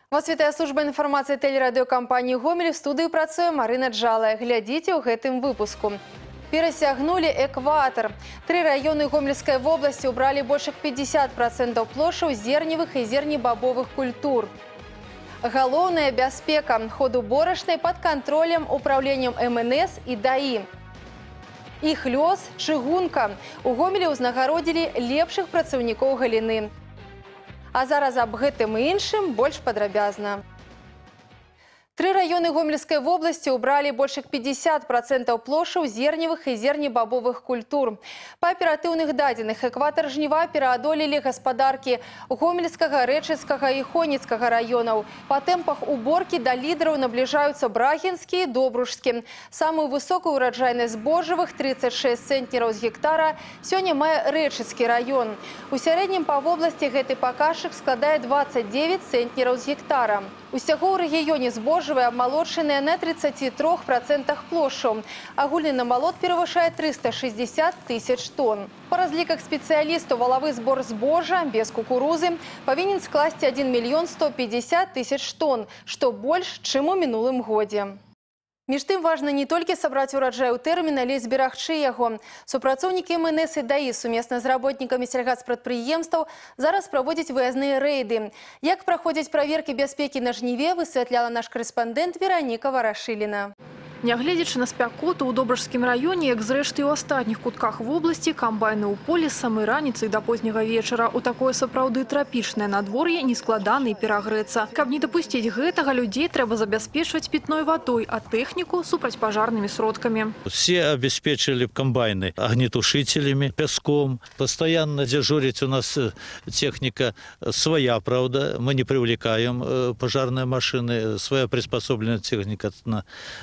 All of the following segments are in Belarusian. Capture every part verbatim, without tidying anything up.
Вас вітае служба інфармацыі тэлерадыёкампаніі «Гомель». В студыі працуе Марына Джалая. Глядзіце ў гэтым выпуску. Перасягнули экватор. Три районы Гомельской области убрали больше пятьдесят процентов площадь зерневых и зернебобовых культур. Галоўная бяспека. Ход уборочной под контролем управлением эм эн эс и даи. Их лёс – чыгунка. У Гомелі ўзнагародзілі лепшых працаўнікоў галіны. А зараз аб гэтым і іншым больш падрабязна. Три районы Гомельской области убрали больше пятьдесят процентов площадь зерневых и зернебобовых культур. По оперативных дадзеных экватор жніва пераадолелі гаспадаркі Гомельского, Рэчыцкага и Хонецкага районов. По темпах уборки до лидеров наближаются Брагинский и Добружский. Самую высокую урожайность збожжавых – тридцать шесть центнеров с гектара – сёння мае Рэчыцкі район. У сярэднім па вобласці гэты паказчык складае двадцать девять центнеров с гектара. Усяго ў рэгіёне збожжавыя абмалочаныя на тридцати трёх процентах плошчаў. Агульны намалот перавышае триста шестьдесят тысяч тонн. По разліках спецыялістаў, валавы збор збожжа без кукурузы павінен скласці один миллион сто пятьдесят тысяч тонн, што больш, чым у мінулым годзе. Між тым важна не толькі сабраць ураджай у тэрмін, але і зберагчы яго. Супрацоўнікі эм эн эс і даи сумесна з работнікамі сельгаспрадпрыемстваў зараз праводзяць выязныя рэйды. Як праходзяць праверкі бяспекі на жніве, высвятляла наш корэспандэнт Вераніка Варашыліна. Нягледзячы на спякоту, у Добружскім раёне, як зрэшты ў астатніх кутках вобласці, камбайны ў полі з самай раніцы да позняга вечара. У такое сапраўды трапічнае надвор'е нескладана і перагрэцца. Каб не дапусціць гэтага, людзей трэба забяспечваць пітной вадой, а тэхніку супрацьпажарнымі сродкамі. Все обеспечили комбайны огнетушителями, песком. Постоянно дежурить у нас техника своя, правда. Мы не привлекаем пожарные машины, своя приспособленная техника на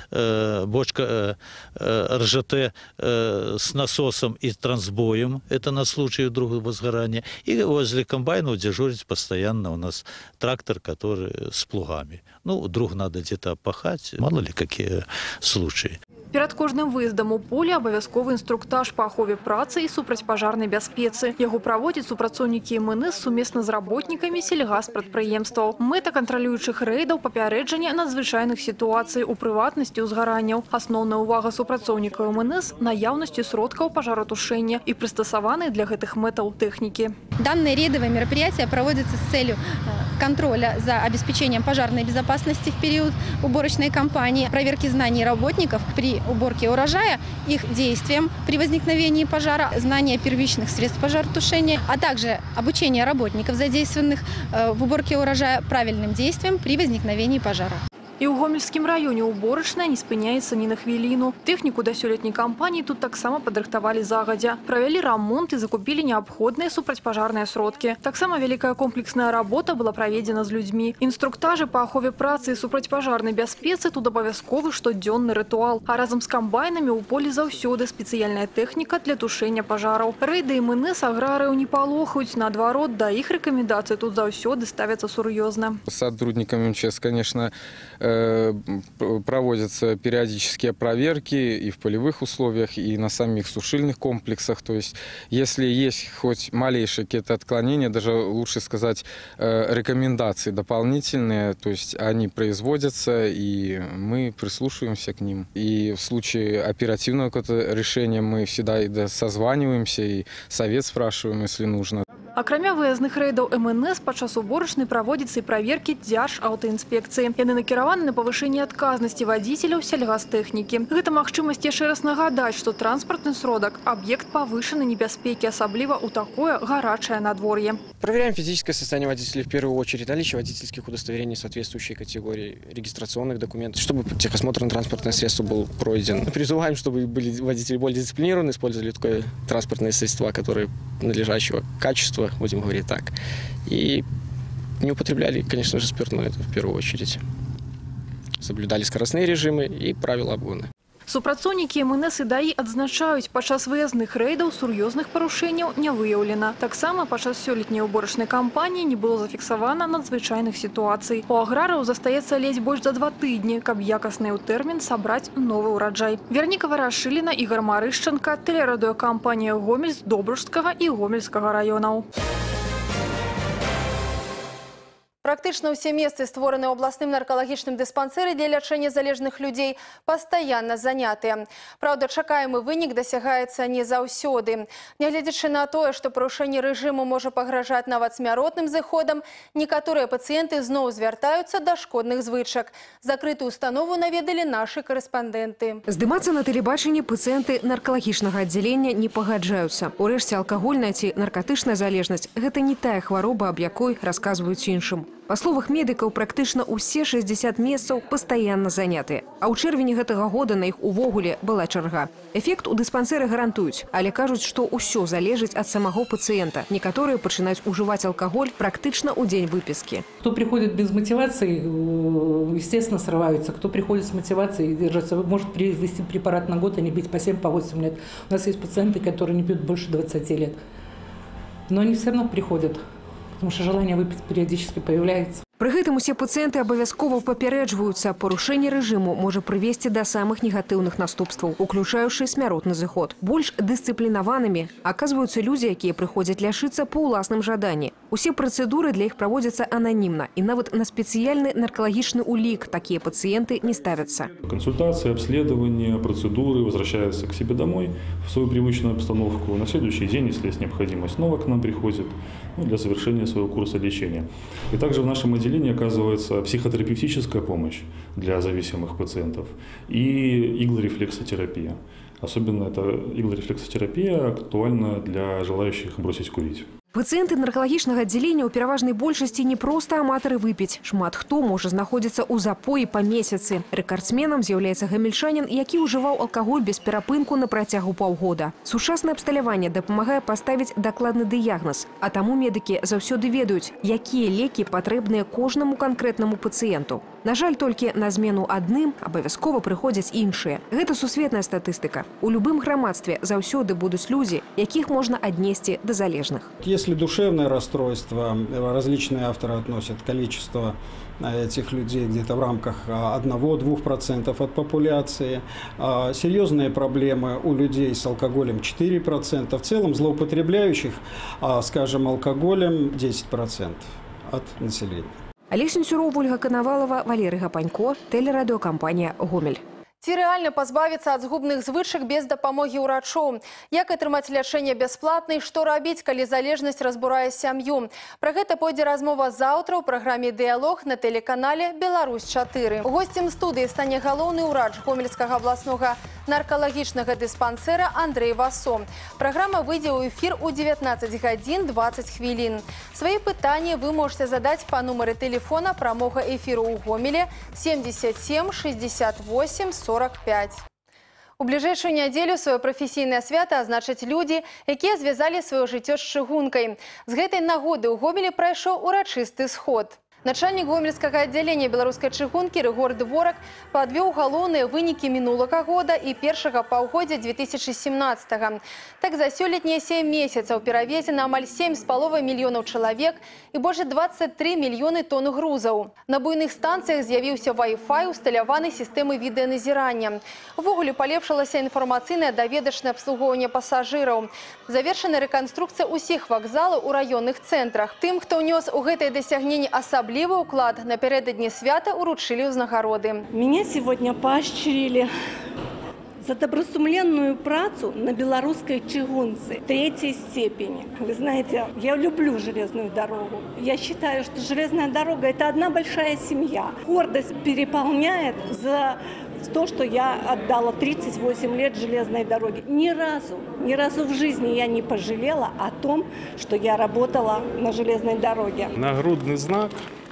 бочка эр жэ тэ с насосом и трансбоем. Это на случай вдруг возгорания. И возле комбайнов дежурить постоянно у нас трактор, который с плугами. Ну, вдруг надо где-то опахать. Мало ли какие случаи. Перад кожным выездам у поле абавязковы інструктаж па ахове працы і супрацьпажарнай бяспецы. Яго праводзяць супрацоўнікі эм эн эс сумесна з работнікамі сельгаспрадпрыемстваў. Мэта кантралюючых рэйдаў папярэджання надзвычайных сітуацый, у прыватнасці ўзгаранняў. Асноўная ўвага супрацоўнікаў эм эн эс наяўнасцю сродкаў пажаротушэння і прыстасаванай для гэтых мэтаў тэхнікі. Данное рейдовое мероприятие проводится с целью контроля за обеспечением пожарной безопасности в период уборочной кампании, проверки знаний работников при уборке урожая, их действиям при возникновении пожара, знания первичных средств пожаротушения, а также обучение работников, задействованных в уборке урожая, правильным действиям при возникновении пожара. І ў Гомельскім раёне уборачная не спыняецца ні на хвіліну. Тэхніку да сёлетняй кампаніі тут таксама падрыхтавалі загадзя. Правялі рамонт і закупілі неабходныя супрацьпажарныя сродкі. Таксама вялікая комплексная работа была праведзена з людзьмі. Інструктажы па ахове працы і супрацьпажарнай бяспецы тут абавязковы штодзённы рытуал. А разам з камбайнамі ў полі заўсёды спецыяльная тэхніка для тушэння пажараў. Рэйды эм эн эс аграрыяў не палохаюць, наадварот, да іх рэкамендацыі тут заўсёды ставяцца сур'ёзна. С сотрудниками эм че эс, конечно, проводятся периодические проверки и в полевых условиях, и на самих сушильных комплексах. То есть, если есть хоть малейшие какие-то отклонения, даже лучше сказать рекомендации дополнительные, то есть они производятся, и мы прислушиваемся к ним. И в случае оперативного какого-то решения мы всегда и созваниваемся, и совет спрашиваем, если нужно. Акрамя выязных рэйдаў эм эн эс падчас уборачнай праводзяцца і праверкі дзяржаўтаінспекцыі. Яны накіраваны на павышэнне адказнасці вадзіцеляў сельгастэхнікі. Гэта магчымасць яшчэ раз нагадаць, што транспартны сродак – аб'ект павышанай небяспекі, асабліва ў такое гарачае надвор'е. Проверяем физическое состояние водителей в первую очередь, наличие водительских удостоверений соответствующей категории, регистрационных документов, чтобы техосмотр на транспортное средство был пройден. Призываем, чтобы были водители более дисциплинированы, использовали такое транспортное средство, которое надлежащего качества, будем говорить так, и не употребляли, конечно же, спиртное в первую очередь. Соблюдали скоростные режимы и правила обгона. Супрацоўнікі эм эн эс і даи адзначаюць, падчас выязных рэйдаў сур'ёзных парушэнняў не выяўлена. Таксама падчас сёлетняй уборачнай кампаніі не было зафіксавана надзвычайных сітуацый. У аграраў застаецца ледзь больш за два тыдні, каб якасна і ў тэрмін сабраць новы ўраджай. Вераніка Варашыліна, Ігор Марышчанка, тэлерадыёкампанія «Гомель» з Добружскага і Гомельскага раёнаў. Практычна ўсе месцы, створаныя ў абласным наркалагічным дыспансеры для лячэння залежных людзей, пастаянна занятыя. Праўда, чакаемы вынік дасягаецца не заўсёды. Нягледзячы на тое, што парушэнне рэжыму можа пагражаць нават смяротным зыходам, некаторыя пацыенты зноў звяртаюцца да шкодных звычак. Закрытую установу наведалі нашы корэспандэнты. Здымацца на тэлебачанні пацыенты наркалагічнага аддзялення не пагаджаюцца. Урэшце, алкагольная ці наркатычная залежнасць – гэта не тая хвароба, аб якой расказваюць іншым. Па словах медыкаў, практычна ўсе шэсцьдзесят месцаў пастаянна занятыя. А ў чэрвені гэтага года на іх увогуле была чарга. Эфект у дыспансеры гарантуюць, але кажуць, што ўсё залежыць ад самого пациента. Некаторыя пачынаюць уживать алкоголь практычна ў дзень выписки. Кто приходит без мотивации, естественно, срываются. Кто приходит с мотивацией, держится, может привести препарат на год и не пить по семь, по восемь лет. У нас есть пациенты, которые не пьют больше двадцати лет. Но они все равно приходят. Потому что желание выпить периодически появляется. Пры гэтым усе пацыенты абавязкова папярэджваюцца, парушэнне рэжыму можа прывесці да самых негатыўных наступстваў, уключаючы смяротны зыход. Больш дысцыплінаванымі аказваюцца людзі, якія прыходзяць лячыцца па ўласным жаданні. Усе працэдуры для іх праводзяцца ананімна, і нават на спецыяльны наркалагічны улік такія пацыенты не ставятся. Консультации, обследования, процедуры, возвращаются к себе домой в свою привычную обстановку. На следующий день, если есть необходимость, снова к нам приходят, ну, для завершения своего курса лечения. И также в нашем отделении оказывается психотерапевтическая помощь для зависимых пациентов и иглорефлексотерапия. Особенно эта иглорефлексотерапия актуальна для желающих бросить курить. Пациенты наркалагічнага аддзялення ў пераважнай большасці не проста аматары выпіць. Шмат хто можа знаходзіцца ў запоі па месяцы. Рэкардсменам з'яўляецца гамельчанін, які ўжываў алкаголь без перапынку на працягу паўгода. Сучаснае абсталяванне дапамагае паставіць дакладны дыягназ, а таму медыкі заўсёды ведаюць, якія лекі патрэбныя кожнаму канкрэтнаму пацыенту. На жаль, толькі на змену адным абавязкова прыходзяць іншыя. Гэта сусветная статыстыка. У любым грамадстве заўсёды будуць людзі, якіх можна аднесці да залежных. Если душевное расстройство, различные авторы относят количество этих людей где-то в рамках одного-двух процентов от популяции. Серьезные проблемы у людей с алкоголем четыре процента. В целом злоупотребляющих, скажем, алкоголем десять процентов от населения. Олег Сенцюров, Ольга Коновалова, Валерий Гапанько, телерадиокомпания «Гомель». Ці рэальна пазбавіцца ад згубных звычак без дапамогі ўрачоў? Як атрымаць лячэнне бясплатна і што рабіць, калі залежнасць разбурае сям'ю? Пра гэта пойдзе размова заўтра ў праграме «Дыялог» на тэлеканале «Беларусь чатыры». Госцем студыі стане галоўны ўрач Гомельскага абласнога наркалагічнага дыспансера Андрэй Васо. Праграма выйдзе ў эфір у дзевятнаццаць гадзін дваццаць хвілін. Свае пытанні вы можете задаць па нумары тэлефона прамога эфіру ў Гомеле семьдесят семь шестьдесят восемь сорок пять. У бліжэйшую нядзелю сваё прафесійнае свята азначаць людзі, якія звязалі сваё жыццё з чыгункай. З гэтай нагоды ў Гомелі прайшоў урачысты сход. Начальник Гомельскага аддзялення беларускай чыгункі Рыгор Дворак падвёў галоўныя вынікі мінулага года і першага паўгоддзя две тысячи семнадцатага. Так за сёлетнія сем месяцаў перавезена амаль сем з паловай мільёнаў чалавек і больш двадцать три мільёны тонн грузаў. На буйных станцыях з'явіўся Wi-Fi, усталяваны сістэмы відэаназірання. Увогуле палепшылася інфармацыйнае даведачнае абслугоўванне пасажыраў. Завершана рэканструкцыя ўсіх вакзалаў у раённых цэнтрах. Тым, хто ўнёс у гэтае дасягненне асаблівы уклад, напередодні свята уручили ўзнагароды. Меня сегодня поощрили за добросумленную працу на белорусской чыгунце третьей степени. Вы знаете, я люблю железную дорогу. Я считаю, что железная дорога – это одна большая семья. Гордость переполняет за то, что я отдала тридцать восемь лет железной дороге. Ни разу, ни разу в жизни я не пожалела о том, что я работала на железной дороге. Нагрудный знак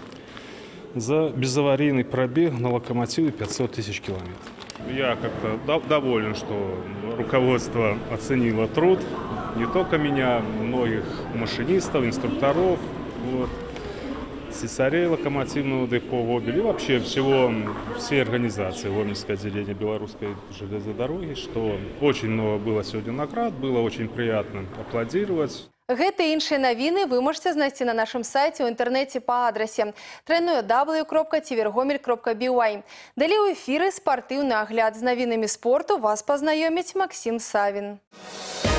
за безаварийный пробег на локомотиве пятьсот тысяч километров. Я как-то доволен, что руководство оценило труд не только меня, многих машинистов, инструкторов, вот, слесарей локомотивного депо «Гомель» и вообще всего, всей организации Гомельское отделение белорусской железной дороги, что очень много было сегодня наград, было очень приятно аплодировать. Гэты і іншыя навіны вы можете знайсці на нашым сайце ў інтэрнэце па адрасе дабл ю дабл ю дабл ю крапка цівергомель крапка бі вай. Далей у эфіры спартыўны агляд з навінамі спорту вас пазнаёміць Максім Савін.